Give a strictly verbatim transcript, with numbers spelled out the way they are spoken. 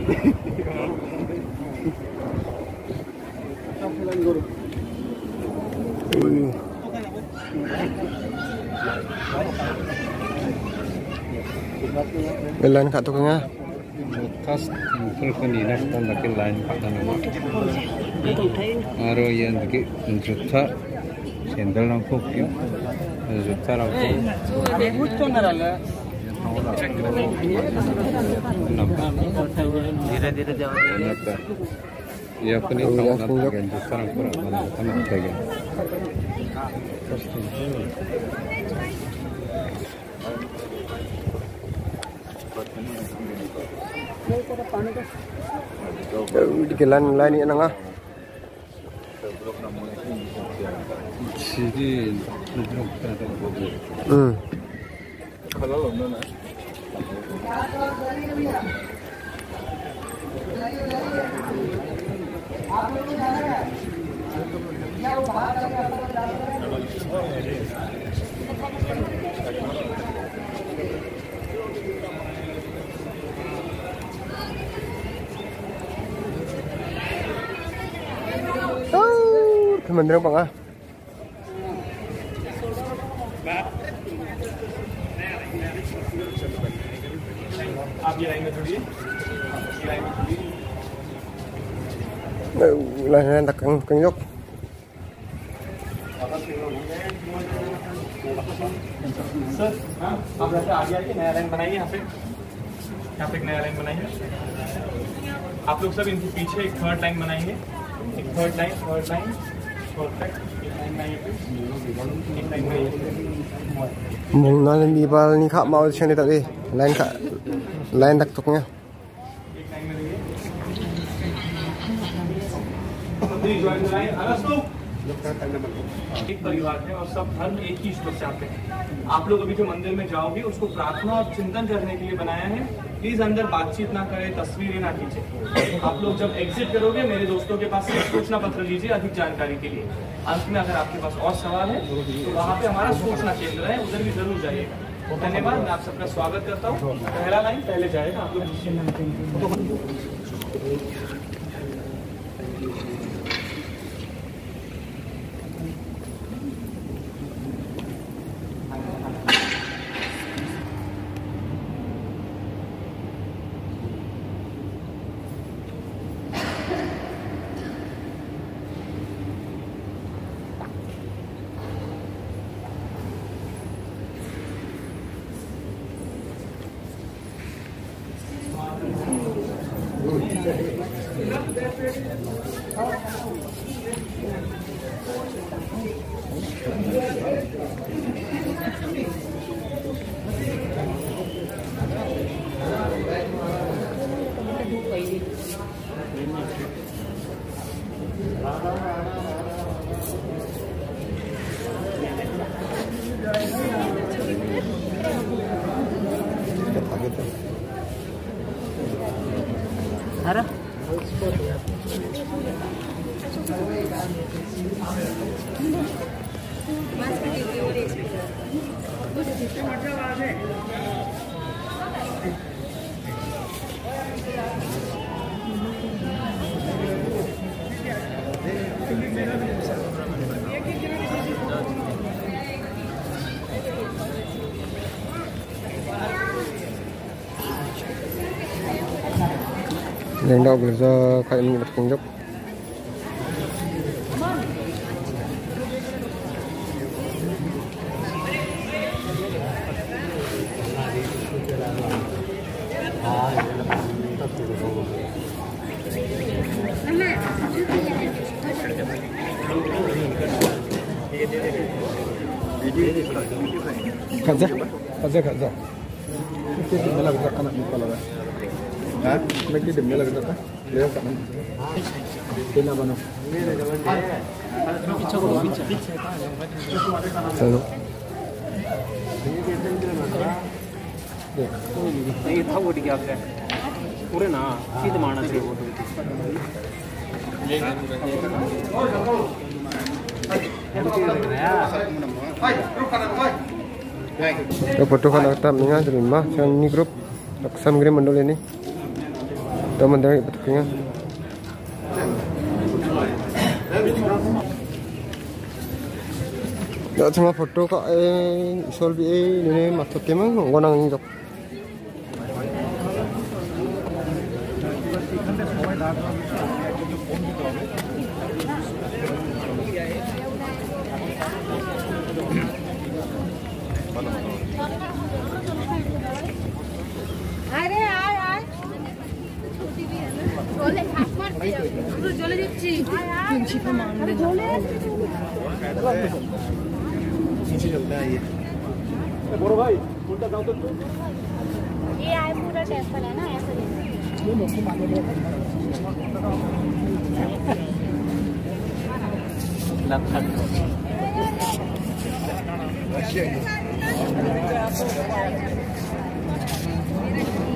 Lain kat tukangnya. Kas telepon ini nak tanda ke lain kat tanda. Aro yang dek juta sendal nampak kyu juta nampak. धीरे धीरे जाओ ये अपनी जुता nampak mana sama kayak di lain lain ini nang ah. Sini Hmm. Kalau lo mana? Oh, kementerian Bang ah. आप ये line में थोड़ी ये लाइन में थोड़ी line đặt căng căng dốc sir आप ऐसे आगे आके नया लाइन बनाइए यहाँ पे यहाँ पे एक नया लाइन बनाइए आप लोग सब इनके पीछे एक थर्ड लाइन बनाएंगे एक third line third line perfect एक लाइन बनाइए एक लाइन बनाइए mùng nó lên đi vào đi khám mau xem đi tao đi lên cả lên đặc tục nha एक परिवार है और सब धर्म एक ही ईश्वर से आते हैं। आप लोग अभी जो मंदिर में जाओगे उसको प्रार्थना और चिंतन करने के लिए बनाया है। प्लीज अंदर बातचीत ना करें, तस्वीरें ना खींचे। आप लोग जब एग्जिट करोगे मेरे दोस्तों के पास सूचना पत्र लीजिए अधिक जानकारी के लिए। अंत में अगर आपके पास और सवाल है तो वहाँ पे हमारा सूचना केंद्र है, उधर भी जरूर जाइएगा। धन्यवाद, मैं आप सबका स्वागत करता हूँ। पहला लाइन पहले जाएगा, आप लोग yang dah bekerja kayak ini berkunjung. Kerja, kerja, kerja. Kita malah kerja anak muka lah. Hah? Lagi demi lagi apa? Lewat kanan. Kena mana? Selalu. ये था वो क्या है पूरे ना सीधे मारना चाहिए वो तो photo kan tetap dengan terima yang ini grup Laksam Grim Mandol ini तो मंदिर में बताएंगे 야 정말 포토가 에 솔비 에 너네 맞췄 때문에 원하는 적 अरे आय आय चले हाथ मारते हम चले যাচ্ছি प्रिंसिपल मान दे नीचे चलता है ये बड़ो भाई उल्टा जाओ तो ये आय पूरा टेम्पल है ना ऐसा ये लोग माने लखन